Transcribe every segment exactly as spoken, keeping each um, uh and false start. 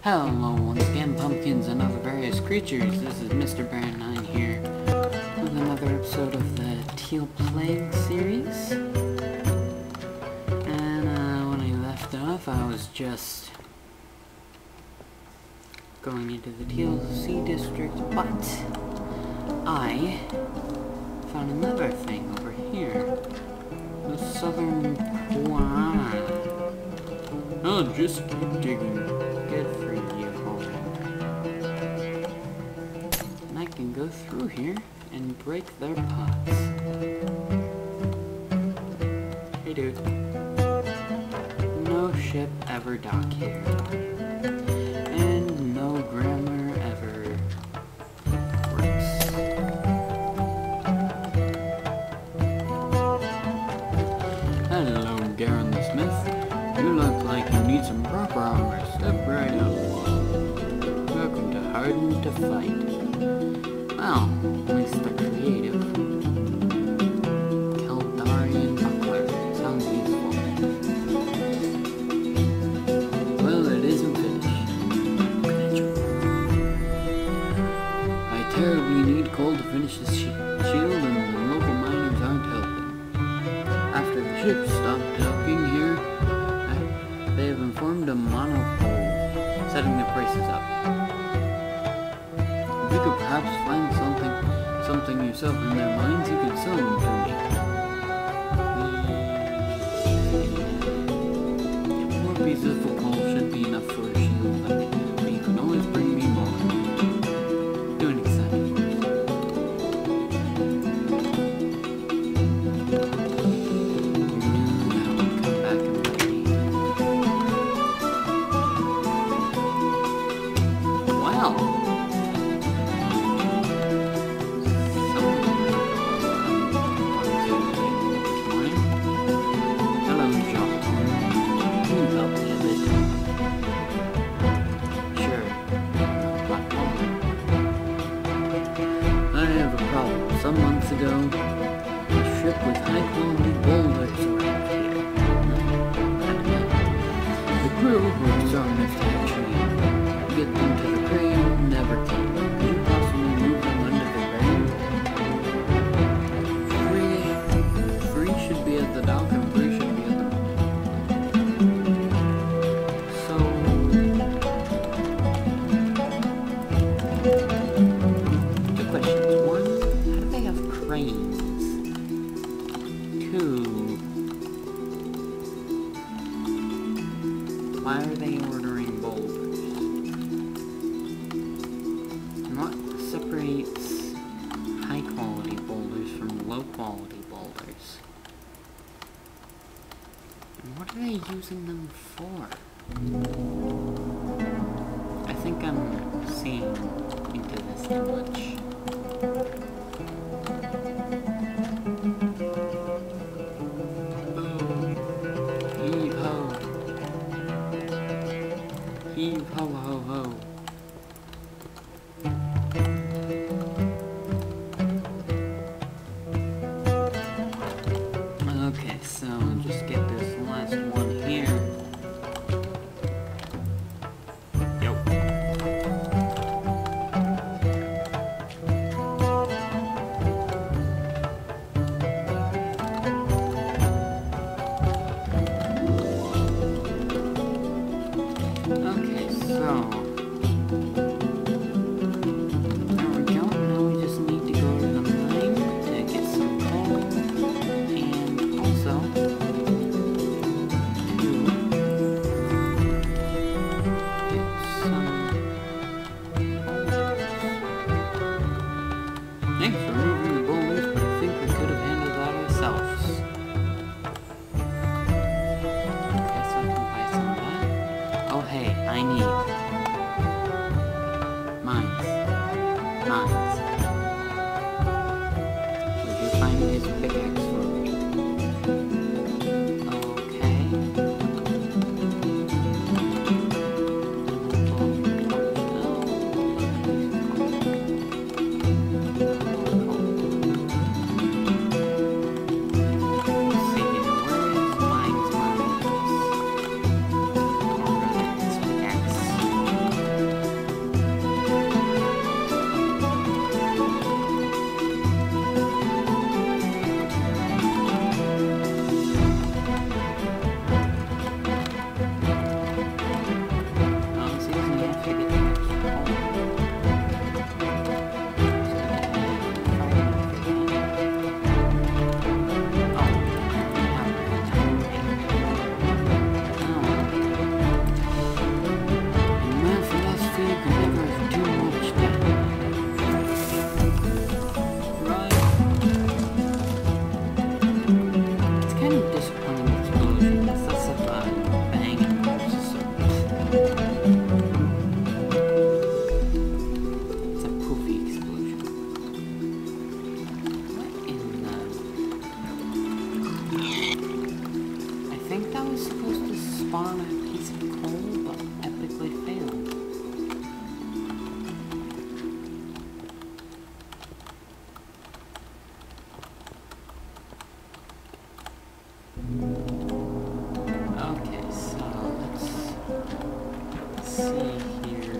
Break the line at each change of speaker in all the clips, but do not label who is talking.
Hello once again, pumpkins and other various creatures. This is Mister Barin nine here with another episode of the Teal Plague series. And uh, when I left off, I was just going into the Teal Sea District, but I found another thing over here. The southern Quran. I'll just keep digging. Good for you, and I can go through here and break their pots. Hey dude. No ship ever dock here. And no grammar ever works. Hello, Barin the Smith. You look like you need some proper armor. Step right up. Welcome to Hardened to Fight. Well, at least they're creative. Caldarian buckler. Sounds useful. Well, it isn't finished. I terribly need coal to finish this sh shield, and the local miners aren't helping. After the ship stopped docking here, they have informed a monopole, setting the prices up. If you could perhaps find something something yourself in their mines, you could sell them to me. Four pieces of coal should be enough for a shield, but you can always bring me more. Do an exciting Some months ago, a ship with high-quality boulders arrived here. The crew, who were strong enough to actually get them to the crane, never came. Could you possibly move them under the crane? Three, three should be at the dock, and three should be at the boat. So... two questions. One, cranes. Two. Why are they ordering boulders? And what separates high quality boulders from low quality boulders? And what are they using them for? I think I'm seeing into this too much. Heave ho ho ho. Okay, so just get this last one here. Yo. Okay, so there we go. Now we just need to go to the mine to get some coal, and also to get some boulders. Thanks for moving the boulders, but I think we could have handled that ourselves. Okay, so I can buy some of that. Oh hey, I need mines. Mines. Would you find his pickaxe for me? Okay. Let's see, where is mines, mines? see here.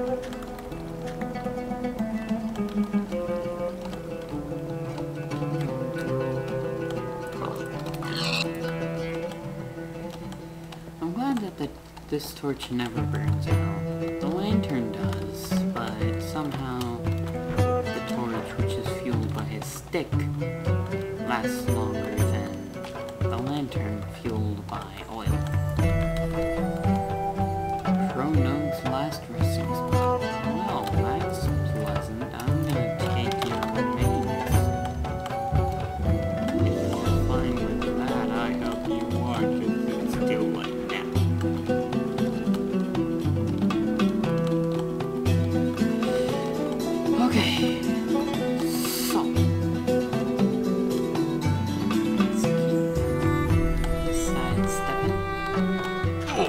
I'm glad that the, this torch never burns out. The lantern does, but somehow the torch, which is fueled by a stick, lasts longer than the lantern fueled by oil. Crow-Nug's last resting spot. Well, that's pleasant. I'm gonna take your remains. If you're fine with that, I hope you are, because it's still like that. Okay. So. Let's keep sidestepping. Ow.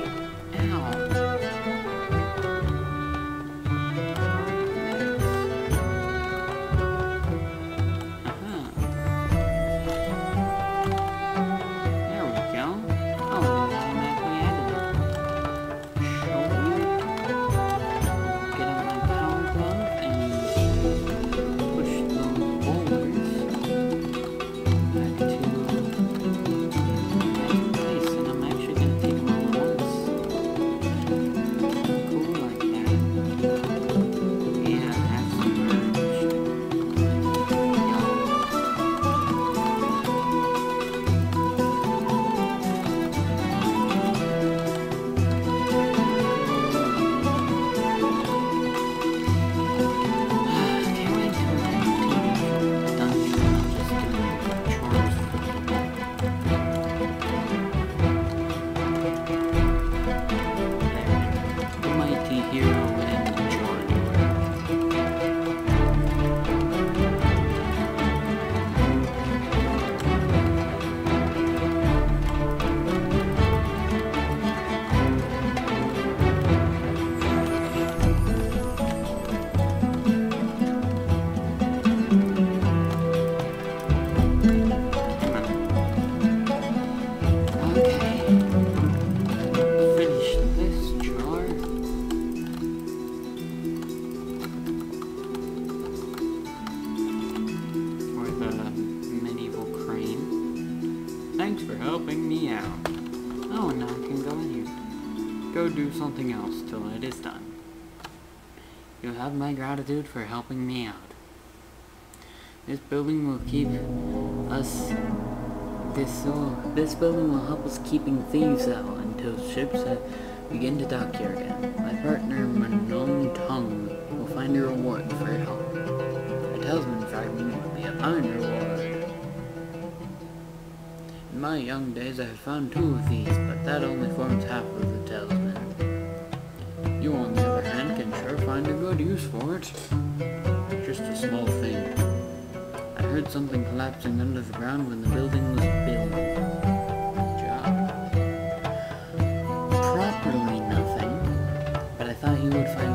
Thanks for helping me out. Oh, now I can go in here. Go do something else till it is done. You have my gratitude for helping me out. This building will keep us... This, uh, this building will help us keeping thieves out until ships uh, begin to dock here again. My partner, Manon Tongue, will find a reward for your help. A talisman fragment will be a fine reward. In my young days I have found two of these, but that only forms half of the talisman. You, on the other hand, can sure find a good use for it. Just a small thing. I heard something collapsing under the ground when the building was built. Good job. Properly nothing, but I thought you would find